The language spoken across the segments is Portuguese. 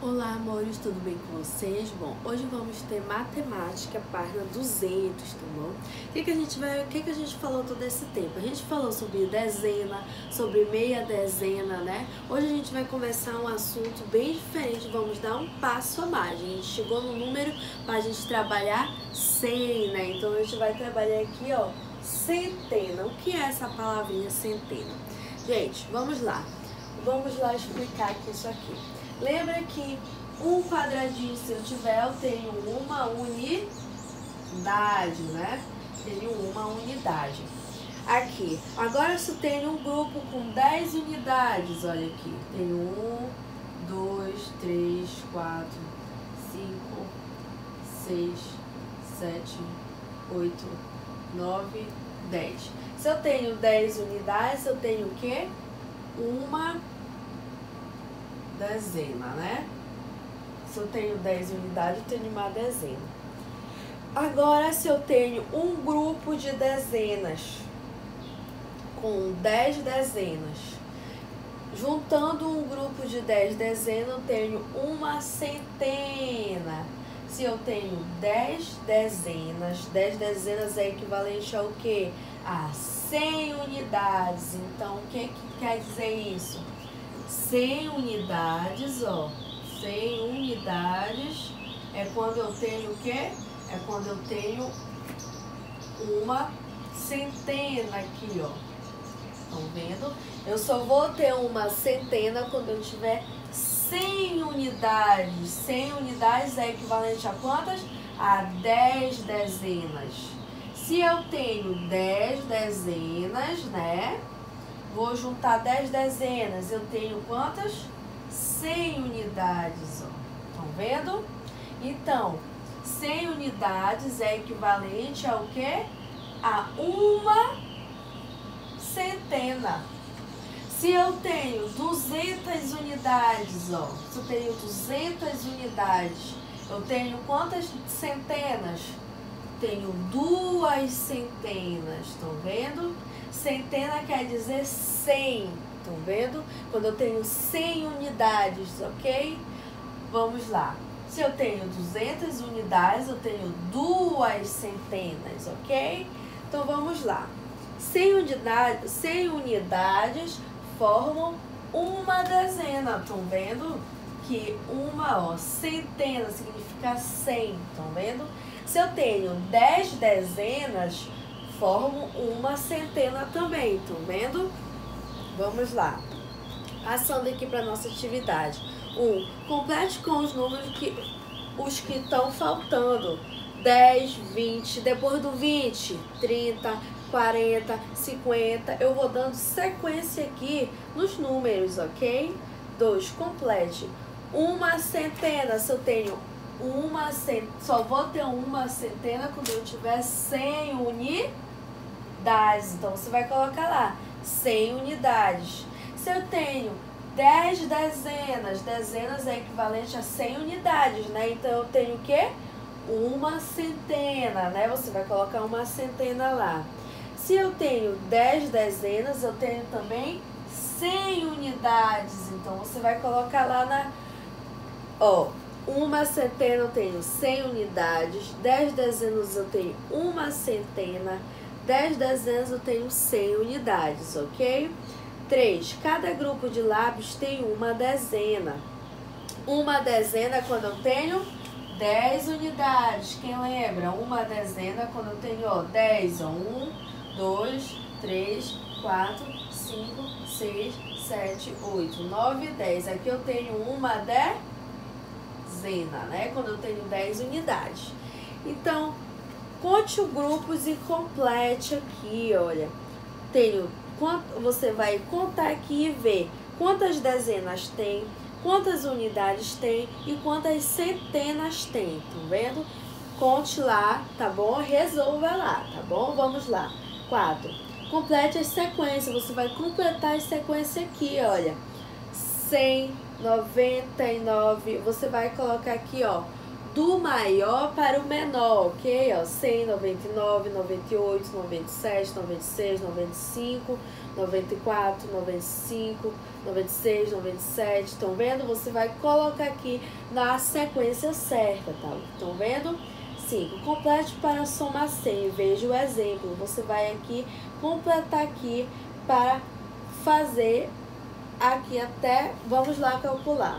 Olá, amores, tudo bem com vocês? Bom, hoje vamos ter matemática, página 200, tá bom? O que a gente falou todo esse tempo? A gente falou sobre dezena, sobre meia dezena, né? Hoje a gente vai começar um assunto bem diferente, vamos dar um passo a mais. A gente chegou no número para a gente trabalhar 100, né? Então a gente vai trabalhar aqui, ó, centena. O que é essa palavrinha centena? Gente, vamos lá explicar aqui isso aqui. Lembra que um quadradinho, se eu tiver, eu tenho uma unidade, né? Tenho uma unidade. Aqui, agora se eu tenho um grupo com 10 unidades, olha aqui. Tenho 1, 2, 3, 4, 5, 6, 7, 8, 9, 10. Se eu tenho 10 unidades, eu tenho o quê? Uma dezena, né? Se eu tenho 10 unidades, eu tenho uma dezena. Agora, se eu tenho um grupo de dezenas com 10 dezenas, juntando um grupo de 10 dezenas, eu tenho uma centena. Se eu tenho 10 dezenas é equivalente ao quê? A 100 unidades. Então, o que quer dizer isso? 100 unidades, ó, 100 unidades é quando eu tenho o quê? É quando eu tenho uma centena aqui, ó. Estão vendo? Eu só vou ter uma centena quando eu tiver 100 unidades. 100 unidades é equivalente a quantas? A 10 dezenas. Se eu tenho 10 dezenas, né? Vou juntar 10 dezenas, eu tenho quantas? 100 unidades, ó. Estão vendo? Então, 100 unidades é equivalente ao quê? A uma centena. Se eu tenho 200 unidades, ó. Se eu tenho 200 unidades, eu tenho quantas centenas? Tenho 2 centenas, estão vendo? Centena quer dizer 100, estão vendo? Quando eu tenho 100 unidades, ok? Vamos lá. Se eu tenho 200 unidades, eu tenho 2 centenas, ok? Então vamos lá. 100 unidades formam uma dezena, estão vendo? Que uma, ó, centena significa 100, estão vendo? Se eu tenho 10 dezenas, formo uma centena também, estão vendo? Vamos lá. Passando aqui para nossa atividade. Complete com os números que estão faltando. 10, 20, depois do 20, 30, 40, 50. Eu vou dando sequência aqui nos números, ok? 2, complete. Uma centena, se eu tenho uma centena, só vou ter uma centena quando eu tiver 100 unidades. Então, você vai colocar lá, 100 unidades. Se eu tenho 10 dezenas, dezenas é equivalente a 100 unidades, né? Então, eu tenho o quê? Uma centena, né? Você vai colocar uma centena lá. Se eu tenho 10 dezenas, eu tenho também 100 unidades. Então, você vai colocar lá na... Ó, uma centena eu tenho 100 unidades, 10 dezenas eu tenho uma centena, 10 dezenas eu tenho 100 unidades, ok? 3. Cada grupo de lápis tem uma dezena. Uma dezena é quando eu tenho 10 unidades. Quem lembra? Uma dezena é quando eu tenho, ó, 10. Ó, 1, 2, 3, 4, 5, 6, 7, 8, 9, 10. Aqui eu tenho uma dezena, né? Quando eu tenho 10 unidades. Então, conte os grupos e complete aqui, olha. Você vai contar aqui e ver quantas dezenas tem, quantas unidades tem e quantas centenas tem, tá vendo? Conte lá, tá bom? Resolva lá, tá bom? Vamos lá. 4. Complete as sequências. Você vai completar as sequências aqui, olha. 100, 99. Você vai colocar aqui, ó, do maior para o menor, ok? Ó, 100, 99, 98, 97, 96, 95, 94, 95, 96, 97. Estão vendo? Você vai colocar aqui na sequência certa, tá? Estão vendo? 5. Complete para somar 100. Veja o exemplo. Você vai aqui completar aqui para fazer aqui até, vamos lá calcular.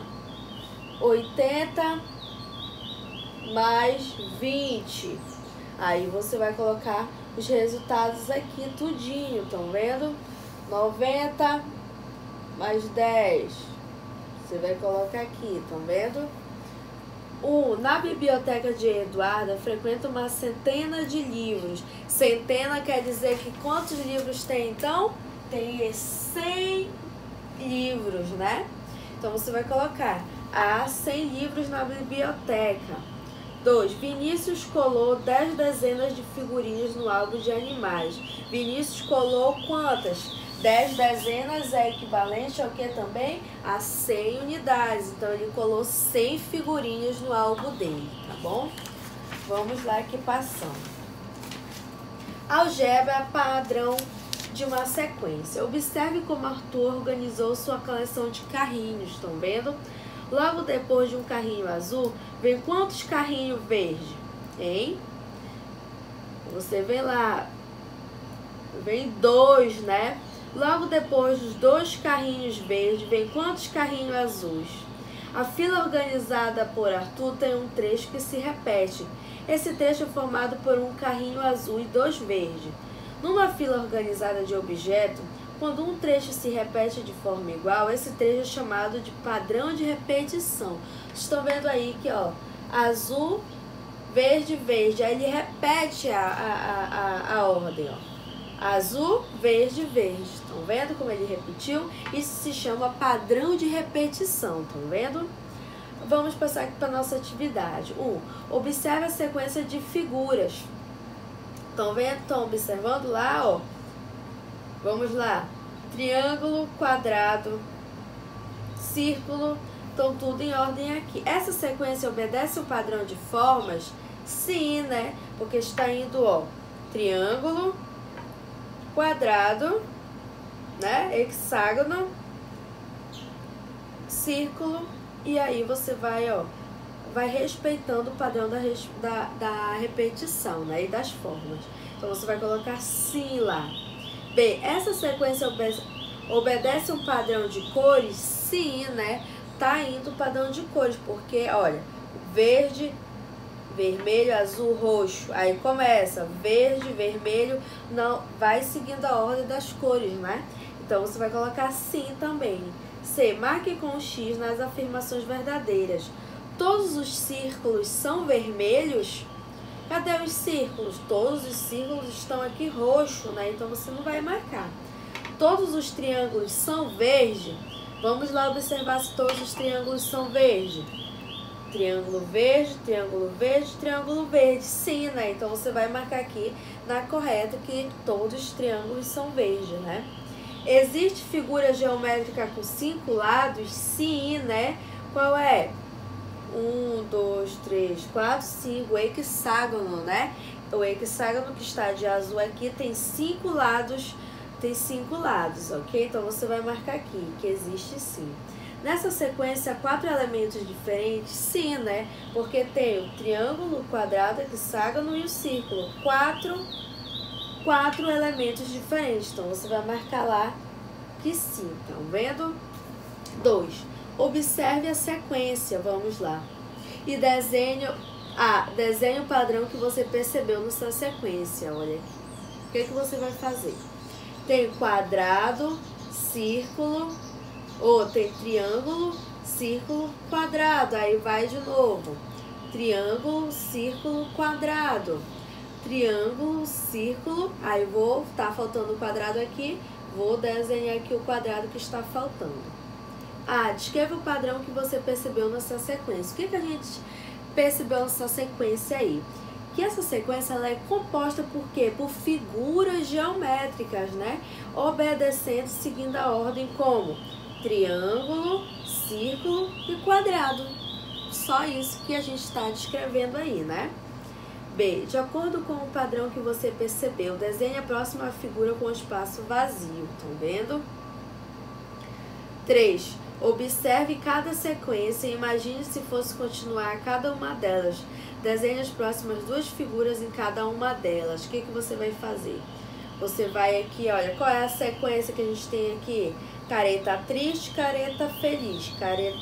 80 mais 20. Aí você vai colocar os resultados aqui tudinho, estão vendo? 90 mais 10. Você vai colocar aqui, estão vendo? Na biblioteca de Eduarda frequenta uma centena de livros. Centena quer dizer que quantos livros tem, então? Tem 100 livros, né? Então você vai colocar: há 100 livros na biblioteca. 2. Vinícius colou 10 dezenas de figurinhas no álbum de animais. Vinícius colou quantas? 10 dezenas é equivalente ao que também? A 100 unidades. Então, ele colou 100 figurinhas no álbum dele, tá bom? Vamos lá aqui passando. Álgebra padrão de uma sequência. Observe como Arthur organizou sua coleção de carrinhos, estão vendo? Logo depois de um carrinho azul, vem quantos carrinhos verdes? Hein? Você vê lá, vem 2, né? Logo depois dos 2 carrinhos verdes, vem quantos carrinhos azuis? A fila organizada por Arthur tem um trecho que se repete. Esse trecho é formado por um carrinho azul e 2 verdes. Numa fila organizada de objetos, quando um trecho se repete de forma igual, esse trecho é chamado de padrão de repetição. Estão vendo aí que, ó, azul, verde, verde. Aí ele repete a ordem, ó. Azul, verde, verde. Estão vendo como ele repetiu? Isso se chama padrão de repetição. Estão vendo? Vamos passar aqui para a nossa atividade. 1. Observe a sequência de figuras. Estão vendo? Estão observando lá, ó. Vamos lá. Triângulo, quadrado, círculo. Estão tudo em ordem aqui. Essa sequência obedece o padrão de formas? Sim, né? Porque está indo, ó, triângulo, quadrado, né? Hexágono, círculo, e aí você vai, ó, vai respeitando o padrão da repetição, né? E das formas. Então você vai colocar sim lá. B, essa sequência obedece um padrão de cores? Sim, né? Tá indo o padrão de cores, porque, olha, verde, vermelho, azul, roxo. Aí começa verde, vermelho, não vai seguindo a ordem das cores, né? Então você vai colocar sim também. C, marque com X nas afirmações verdadeiras. Todos os círculos são vermelhos? Cadê os círculos? Todos os círculos estão aqui roxo, né? Então você não vai marcar. Todos os triângulos são verde? Vamos lá observar se todos os triângulos são verde. Triângulo verde, triângulo verde, triângulo verde. Sim, né? Então você vai marcar aqui na correta que todos os triângulos são verdes, né? Existe figura geométrica com 5 lados? Sim, né? Qual é? 1, 2, 3, 4, 5. O hexágono, né? O hexágono que está de azul aqui tem 5 lados. Tem 5 lados, ok? Então você vai marcar aqui que existe sim. Nessa sequência, 4 elementos diferentes? Sim, né? Porque tem o triângulo, o quadrado, o hexágono e o círculo. 4 elementos diferentes. Então você vai marcar lá que sim. Estão vendo? 2. Observe a sequência. Vamos lá. E desenhe o padrão que você percebeu nessa sequência. Olha aqui. O que você vai fazer? Tem quadrado, círculo, ou tem triângulo, círculo, quadrado. Aí vai de novo. Triângulo, círculo, quadrado. Triângulo, círculo. Aí tá faltando o quadrado aqui. Vou desenhar aqui o quadrado que está faltando. Descreva o padrão que você percebeu nessa sequência. O que a gente percebeu nessa sequência aí? Que essa sequência ela é composta por quê? Por figuras geométricas, né? Obedecendo, seguindo a ordem como triângulo, círculo e quadrado. só isso que a gente está descrevendo aí, né? B. De acordo com o padrão que você percebeu, desenhe a próxima figura com espaço vazio. Estão vendo? 3. Observe cada sequência e imagine se fosse continuar cada uma delas. Desenhe as próximas 2 figuras em cada uma delas. O que você vai fazer? Você vai aqui, olha, qual é a sequência que a gente tem aqui? Careta triste, careta feliz, careta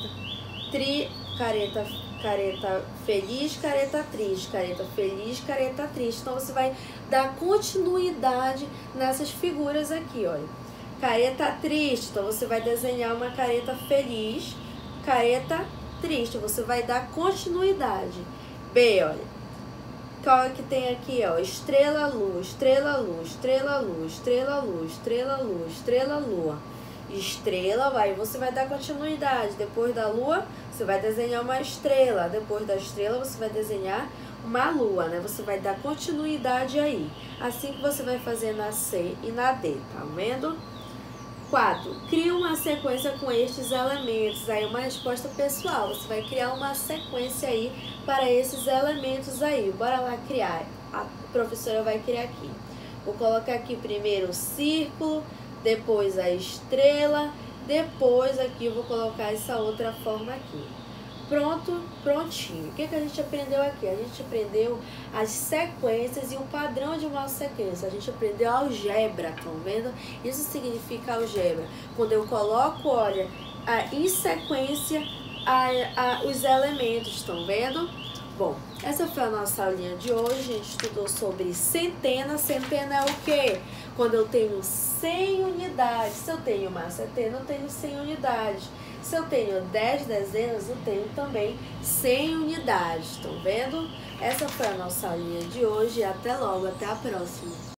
feliz, careta triste, careta feliz, careta triste. Então, você vai dar continuidade nessas figuras aqui, olha. Careta triste, então você vai desenhar uma careta feliz, careta triste, você vai dar continuidade. B, olha. Qual é que tem aqui, ó? Estrela, lua, estrela, lua, estrela, lua, estrela, lua, estrela, lua, estrela, lua. Estrela, você vai dar continuidade. Depois da lua, você vai desenhar uma estrela. Depois da estrela, você vai desenhar uma lua, né? Você vai dar continuidade aí. Assim que você vai fazer na C e na D, tá vendo? 4. Cria uma sequência com estes elementos. Aí uma resposta pessoal. Você vai criar uma sequência aí para esses elementos aí. Bora lá criar. A professora vai criar aqui. Vou colocar aqui primeiro o círculo, depois a estrela, depois aqui eu vou colocar essa outra forma aqui. Pronto, prontinho. O que a gente aprendeu aqui? A gente aprendeu as sequências e o padrão de uma sequência. A gente aprendeu algebra, estão vendo? Isso significa algebra. Quando eu coloco, olha, em sequência os elementos, estão vendo? Bom, essa foi a nossa aulinha de hoje. A gente estudou sobre centena. Centena é o quê? Quando eu tenho 100 unidades. Se eu tenho uma centena, eu tenho 100 unidades. Se eu tenho 10 dezenas, eu tenho também 100 unidades. Estão vendo? Essa foi a nossa aulinha de hoje. Até logo, até a próxima.